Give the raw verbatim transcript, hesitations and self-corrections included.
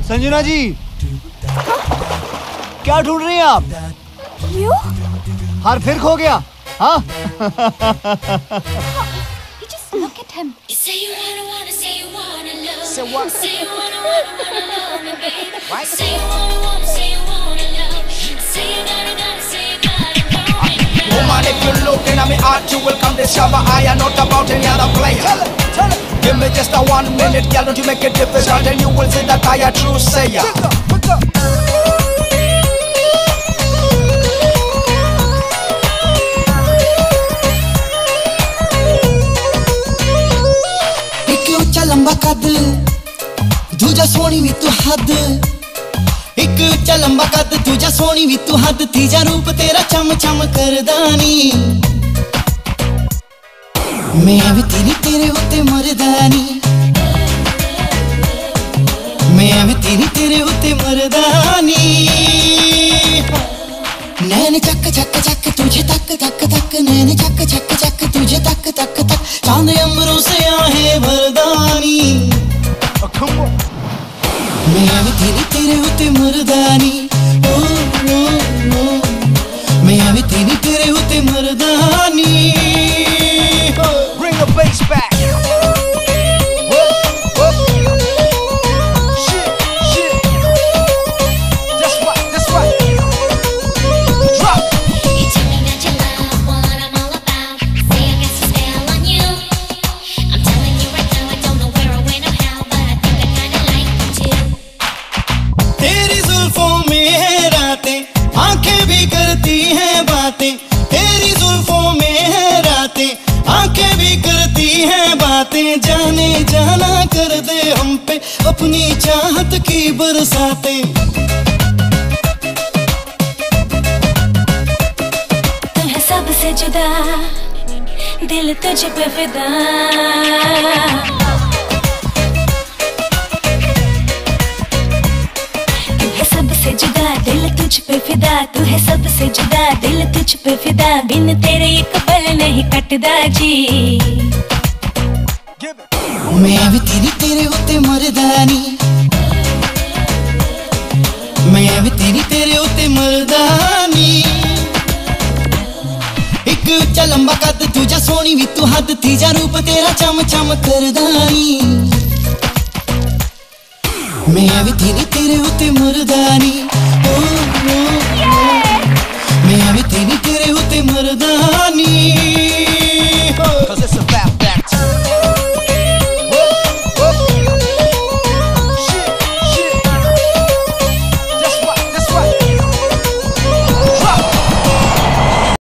संजना जी, क्या ढूंढ रही हैं आप? यू? हार फिर खो गया? हाँ? You just look at him. Say you wanna wanna say you wanna love. Say what? Say you wanna wanna wanna love me, baby. Right? Say you wanna wanna say you wanna love. Say you gotta gotta say you gotta know me. Woman, if you're looking at me hard, you will come discover I am not about any other player. Tell it, tell it. Give me just a one minute, girl, don't you make it difficult, and you will see that I a true sayer. Pick up, pick up. एक ऊंचा लंबा कद, दूजा सोनी भी तू हद। एक ऊंचा लंबा कद, दूजा सोनी भी तू हद। तीजा रूप तेरा चम चम करदानी। मैं भी तेरी तेरे होते मरदानी। मैं भी तेरी तेरे होते मरदानी। नैन चक चक चक तुझे तक तक तक। नैन चक चक चक तुझे तक तक तक। चांद अम्बरों से आहे मर्दानी। Oh, come on. मैं भी तेरी तेरे होते मर्दानी। ओ, ओ, ओ। मैं भी तेरी तेरे होते मर्दानी। Bring the bass back. Whoop, whoop. Shit, shit. That's right, that's right. Drop. You tell me that you love what I'm all about. Say I got some spell on you. I'm telling you right now, I don't know where or when or how, but I think I kinda like you too. तेरी जुल्फों में है रातें, आंखें भी करती हैं बातें। तेरी जुल्फों में है रातें, आंखें भी करती हैं बातें। जाने जाना कर दे हम पे अपनी चाहत की बरसातें। तू है सबसे जुदा, दिल तुझ पे फिदा। तू है सबसे जुदा, दिल तुझ पे फिदा। तू है सबसे जुदा, दिल तुझ पे फिदा। बिन तेरे एक पल नहीं कटदा जी। Give it. मैं भी तेरी तेरे होते मर्दानी। मैं भी तेरी तेरे होते मर्दानी। एक ऊंचा लंबा कद, दूजा सोनी भी तू हद। तीजा रूप तेरा चम चम करदानी। मैं भी तेरी तेरे होते मर्दानी। ओ, ओ, ओ। मैं भी तेरी तेरे होते मर्दानी। Cause it's a